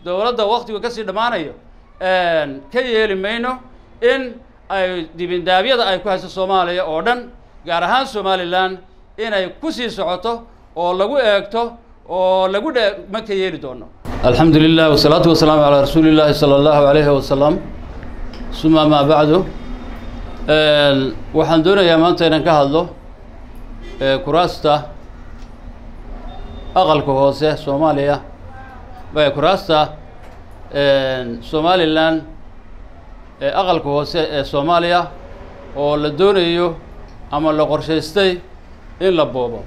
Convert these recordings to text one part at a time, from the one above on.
dowladda waqtigu ka sii dhamaanayo ka yeeli mayno in ay dibindaabyada ay ku hayso Soomaaliya oo dhan gaar ahaan Somaliland inay ku sii socoto oo lagu eegto oo lagu ma ka yeeli doono. Alxamdulillah wasalaatu wasalaamu calaa rasuulillahi sallallahu alayhi wasallam. Suma ma bacdu waxaan doonayaa maanta inaan ka hadlo kuraasta aqalka hoose Soomaaliya kuraasta Somaliland aqalka hoose ee Soomaaliya oo la doonayo ama la qorshaystay in la boobo.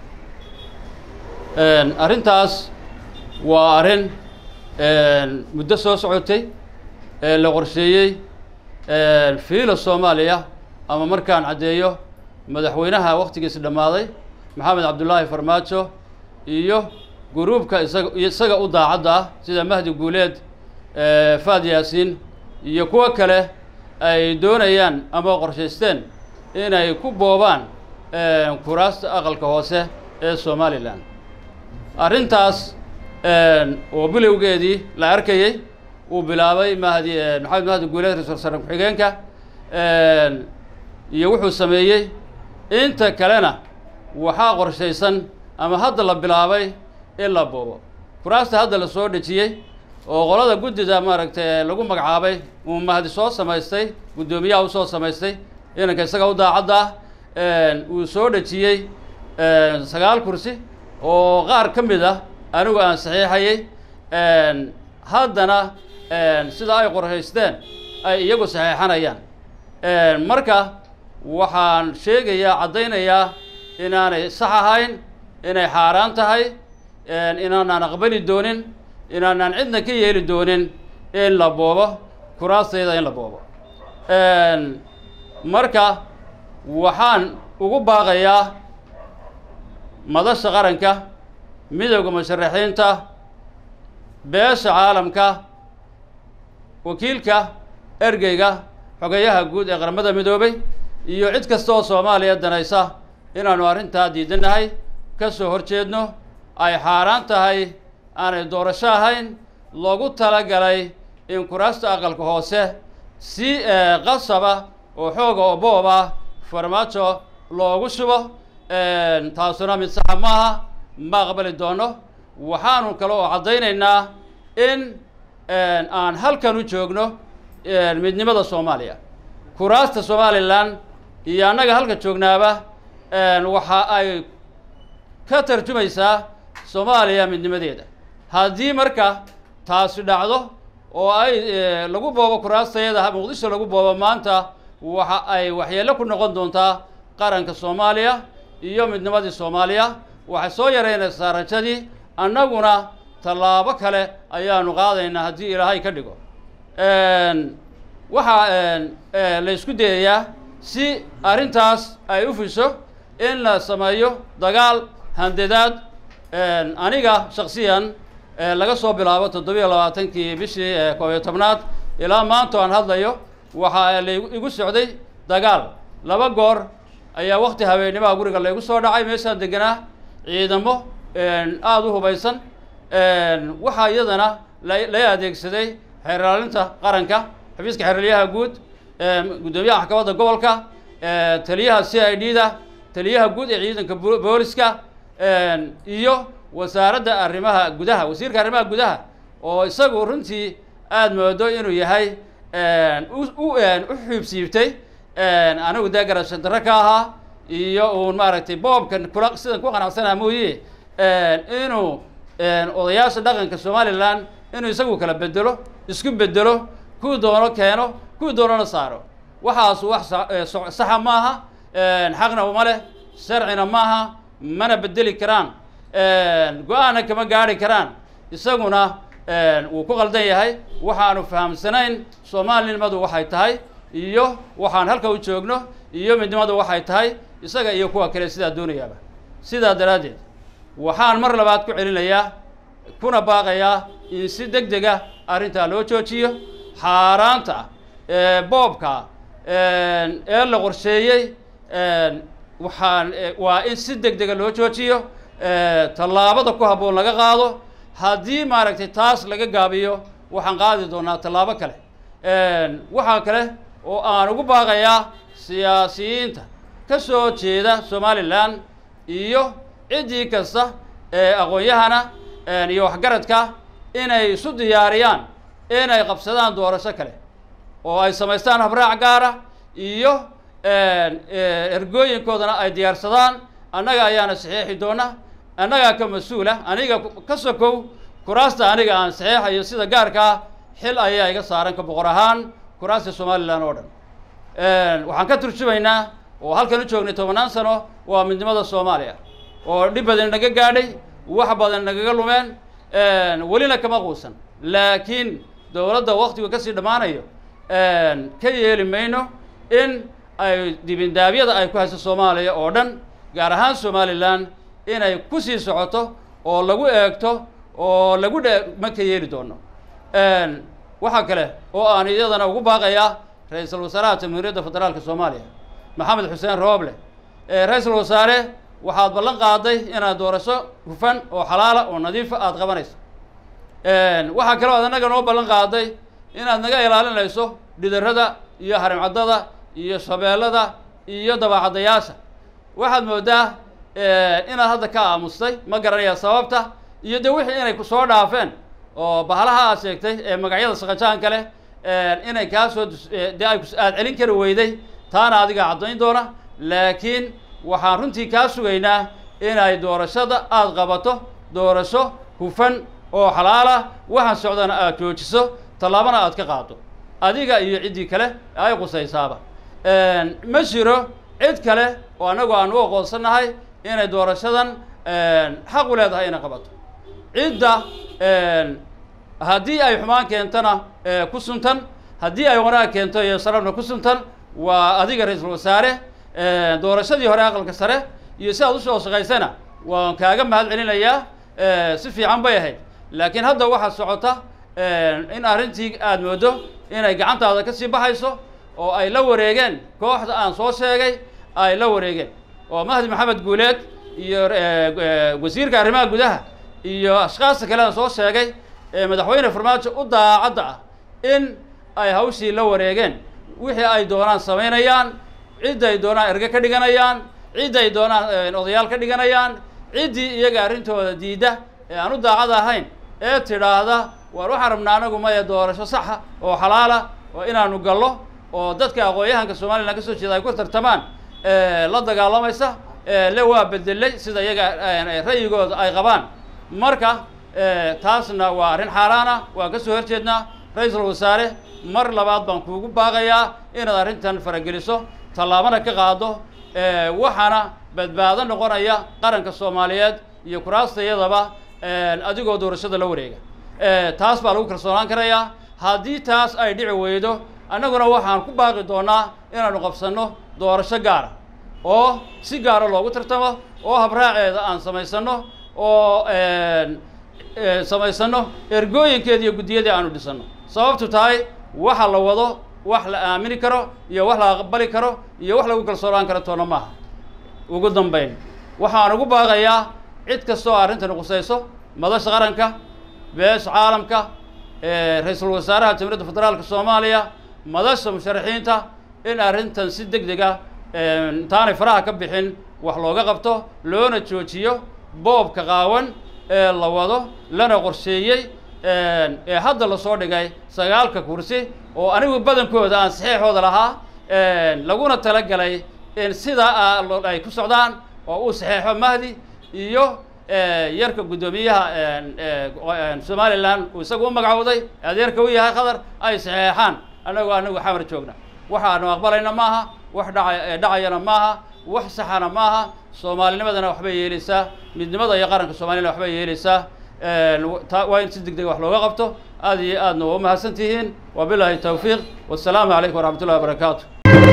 Arrintaas waa arrin muddo soo socotay la qorsheeyay fiilo Soomaaliya ama markaan cadeeyo madaxweynaha waqtigiisa dhamaaday Maxamed Cabdullaahi Farmaajo iyo gruubka isaga u daacadda sida Mahdi Guuleed Faad Yaasiin iyo kuwa kale ay doonayaan ama qorshaysteen inay ku boobaan kuraasta aqalka hoose ee Somaliland. Arrintaas oo bilowgeedii la arkayay uu bilaabay Maxamed Mahdi Guuleed ra'iisul wasaare ku-xigeenka iyo wuxuu sameeyay inta kalena waxaa qorshaysan ama hadda la bilaabay in la boobo. Kuraasta hadda la soo dhajiyay oo qolada guddida maaragtay lagu magacaabay uu Mahdi soo samaystay gudoomiyaha uu soo samaystay inanka isaga u daacadda uu soo dhajiyay 9 kursi oo qaar ka mid ah anigu aan saxiixayay haddana sida ay qorshaysteen ay iyagu saxiixanayaan. Marka waxaan sheegayaa cadaynayaa inaanay sax ahayn inay xaaraan tahay inaanan aqbali doonin inaanan cidna ka yeeli doonin in la boobo kuraastayda in la boobo. Marka waxaan ugu baaqayaa madasha qaranka midowga musharaxiinta beesha caalamka wakiilka ergeyga xogayaha guud ee qaramada midoobay iyo cid kasta oo Soomaaliya danaysa inaanu arrintaa diidanahay ka soo horjeedno ay xaaraan tahay aanay doorasho ahayn loogu talagalay in kuraasta aqalka hoose si qasaba oo xooga oo booba Farmaajo loogu shubo taasuna mid sax maaha ma aqbali doono. waxaanu kale oo cadaynaynaa in aan halkan u joogno midnimada Soomaaliya kuraasta Somaliland iyo annaga halka joognaaba waxa ay ka tarjumaysaa Soomaaliya midnimadeeda. haddii marka taasi dhacdo oo ay lagu boobo kuraastayada Muqdisho lagu boobo maanta waxa ay waxyeello ku noqon doontaa qaranka Soomaaliya iyo midnimadii Soomaaliya. waxay soo yareynaysaa rajadii annaguna tallaabo kale ayaanu qaadaynaa haddii Ilaahay ka dhigo. waxa la isku dayayaa si arrintaas ay u fusho in la sameeyo dagaal handadaad. aniga shakhsiyan laga soo bilaabo 27kii bishii 11aad ilaa maanta aan hadlayo waxa la igu socday dagaal 2 goor ayaa waqti habeenimo guriga la igu soo dhacay meeshaan deganaa ciidamo aad u hubaysan. waxa iyadana la adeegsaday xeeraalinta qaranka xafiiska xeerliyaha guud gudoomiyaha maxkamadda gobolka taliyaha CID-da taliyaha guud ee ciidanka booliska iyo wasaaradda arrimaha gudaha wasiirka arrimaha gudaha oo isagu runtii aad moodo inuu yahay u xiibsiibtay anigu garasho darro ka ahaa iyo uun maaragtay boobkan sidan ku qanacsanaha mooye inuu odayaasha dhaqanka Somaliland inuu isagu kala bedelo isku bedelo ku doono keeno ku doonana saaro. waxaas wax sax maaha xaqna uma leh sharcina maaha mana bedeli karaan go'aana kama gaari karaan. isaguna wuu ku qaldan yahay waxaanu fahamsanayn Soomaalinimadu waxay tahay iyo waxaan halka u joogno iyo midnimadu waxay tahay isaga iyo kuwa kale sida doonayaaba. sida daraadeed waxaan mar labaad ku celinayaa kuna baaqayaa in si degdeg ah arrinta loo joojiyo xaaraanta boobka la qorsheeyay waa in si degdeg ah loo joojiyo tallaabada ku habboon laga qaado. haddii maaragtay taas laga gaabiyo waxaan qaadi doonaa tallaabo kale waxaa kale oo aan ugu baaqayaa siyaasiyiinta ka soo jeeda Somaliland iyo ciddii kasta aqoon-yahana iyo waxgaradka inay isu diyaariyaan inay qabsadaan doorasho kale oo ay samaystaan habraac gaara iyo ergooyinkoodana ay diyaarsadaan annaga ayaana saxiixi doona annaga ka mas'uula aniga ka sokow kuraasta aniga aan saxiixayo sida gaarka xil ayaa iga saaran ka boqor ahaan kuraasta Somaliland oo dhan waxaan ka turjumaynaa oo halkan u joognay 10 sano waa midnimada Soomaaliya oo dhib badan naga gaadhay wax badan naga lumeen walina kama quusan laakiin dawladda waqtiga ka sii dhamaanayo ka yeeli mayno in ay dibindaabyada ay ku hayso Soomaaliya oo dhan gaar ahaan Somaliland inay ku sii socoto oo lagu eegto oo lagu ma ka yeeli doono waxa kale oo aan iyadana ugu baaqayaa ra'iisul wasaaraha Jamhuuriyadda Federaalka Soomaaliya Maxamed Xuseen Rooble ra'iisul wasaare waxaad ballan qaaday inaad doorasho hufan oo xalaal ah oo nadiif ah aad qabanayso waxa kale oo aad anaga noo ballan qaaday inaad naga ilaalinayso dhidarrada iyo harimcadada iyo shabeellada iyo dabaacadayaasha waxaad moodaa inaad hadda ka aamustay ma garanaya sababta iyo de wixii inay ku soo dhaafeen oo bahalaha aad sheegtay magacyada saqajaanka leh inay kaa soo de ay aad celin kari weyday taana adiga caddayn doona laakiin waxaan runtii kaa sugaynaa inay doorashada aad qabato doorasho hufan oo xalaal ah waxaan socdana aad joojiso tallaabana aad ka qaado adiga iyo ciddii kale ay qusaysaaba ma jiro cid kale oo anagu aan u aqoonsanahay inay doorashadan xaq u leedahay inay qabato cidda haddii ay xumaan keentana ku suntan haddii ay wanaag keento iyo sarabna ku suntan waa adiga ra'iisul wasaare doorashadii hore aqalka sare iyo si aad u soo shaqaysana waan kaaga mahad celinayaa si fiican bay ahayd laakiin hadda waxaa socota in arrintii aad moodo inay gacantaada ka sii baxayso oo ay la wareegeen kooxda aan soo sheegay ay la wareegeen oo Mahdi Maxamed Guuleed iyo wasiirka arrimaha gudaha iyo ashqaasta kale aan soo sheegay madaxweyne Farmaajo u daacadda ah in ay hawshii la wareegeen wixii ay doonaan sameynayaan cid ay doonaan erga ka dhiganayaan cid ay doonaan odayaal ka dhiganayaan ciddii iyaga arrintooda diida aan u daacad ahayn tidhaahda war waxaan rabnaa anagu maya doorasho saxa oo xalaala oo inaanu gallo oo dadka aqoon-yahanka Somaliland ka soo jeeda ay ku tartamaan la dagaalamaysa le waa bedelay sida iyaga ra'yigooda ay qabaan marka taasna waa arrin xaaraan ah waan ka soo horjeednaa ra'iisul wasaare mar labaad baan kuugu baaqayaa inaad arrintan farageliso tallaabana ka qaado waxaana badbaado noqonaya qaranka Soomaaliyeed iyo kuraastayadaba adigoo doorashada la wareega taas baa lagu kalsoonaan karayaa haddii taas ay dhici weydo annaguna waxaan ku baaqi doonaa inaanu qabsanno doorasho gaara oo si gaara loogu tartamo oo habraaceeda aan samaysano oo samaysano ergooyinkeeda iyo guddiyadii aanu dhisano sababtu tahay waxa la wado wax la aamini karo iyo wax la aqbali karo iyo wax lagu kalsoonaan karo toona maaha ugu dambayn waxaan ugu baaqayaa cid kastoo arrintan qusayso madasha qaranka beesha caalamka ra'iisul wasaaraha Jamhuuriyadda Federaalka Soomaaliya madasha musharaxiinta in arrintan si degdeg ah intaanay faraha ka bixin wax looga qabto loona joojiyo boobka qaawan la wado lana qorsheeyey hadda la soo dhigay 9 kursi oo anigu badankooda aan saxiixooda lahaa laguna talagalay in sida ay ku socdaan oo uu saxiixo Mahdi iyo yarka gudoomiyaha Somaliland uu isagu magacowday adeerka u yahay qadar ay saxiixaan anagu xamar joogna waxaanu aqbalayna maaha wax dhacayana maaha wax saxana maaha Soomaalinimadana waxba yeelaysaa midnimada iyo qaranka Soomaaliland waxba yeelaysaa waa in si degdeg wax looga qabto aad iyo aadna waa mahadsantihiin wabillahi tawfiiq wassalaamu calaykum waraxmatullahi wabarakaatu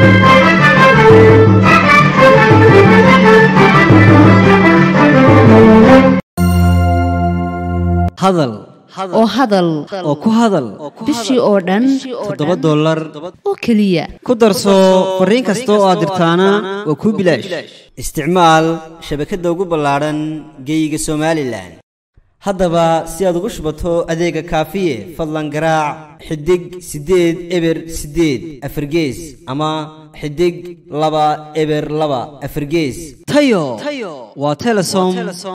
hadal oo ku hadal bishii oo dhan $7 oo keliya ku darso fariin kasta oo aad dirtaana waa ku bilaash isticmaal shabakadda ugu ballaaran geyga Somaliland haddaba si aad ugu shubato adeega kaafiye fadlan garaac xidig 8 eber 8 afargees ama xidig 2 eber 2 afargees tayo waa telesom